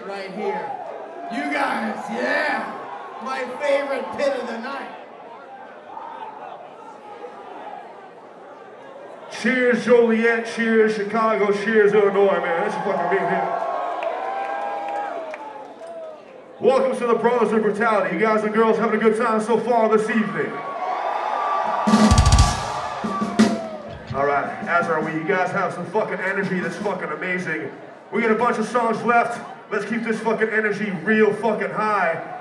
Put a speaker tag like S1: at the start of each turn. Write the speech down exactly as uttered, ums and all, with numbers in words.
S1: pit right here. You guys, yeah! My favorite pit of the night.
S2: Cheers, Joliet. Cheers, Chicago. Cheers, Illinois, man. That's fucking being here. Welcome to the Brothers of Brutality. You guys and girls having a good time so far this evening? All right, as are we. You guys have some fucking energy that's fucking amazing. We got a bunch of songs left. Let's keep this fucking energy real fucking high.